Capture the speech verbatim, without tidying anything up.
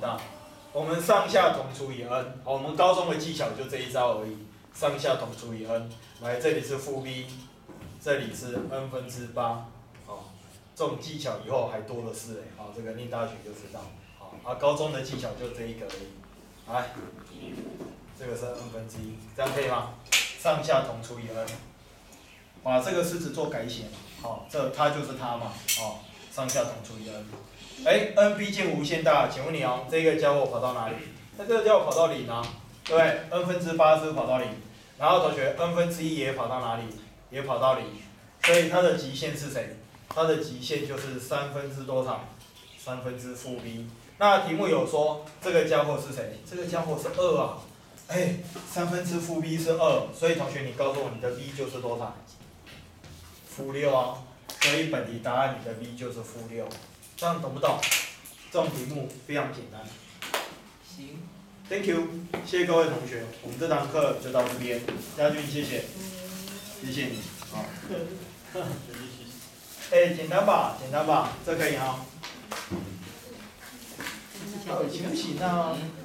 大。我们上下同除以 n， 好，我们高中的技巧就这一招而已，上下同除以 n。来，这里是负 b， 这里是 n 分之八，好，这种技巧以后还多的是嘞，好，这个念大学就知道，好，啊，高中的技巧就这一个而已。来，这个是 n 分之一，这样可以吗？上下同除以 n， 把这个式子做改写，好，这它就是它嘛，好，上下同除以 n。哎 ，n 毕竟无限大，请问你哦，这个家伙跑到哪里？那这个家伙跑到零啊，对不对 ？n 分之八是不是跑到零？然后同学 n 分之一也跑到哪里？也跑到零，所以它的极限是谁？它的极限就是三分之多少？三分之负 b。那题目有说这个家伙是谁？这个家伙是二啊。哎，三分之负 b 是二，所以同学你告诉我你的 b 就是多少？负六啊。所以本题答案你的 b 就是负六。这样懂不懂？这种题目非常简单。 行。 Thank you， 谢谢各位同学，我们这堂课就到这边。家俊，谢谢，谢谢你。好。哎，简单吧，简单吧，这可以哈。到底行不行啊？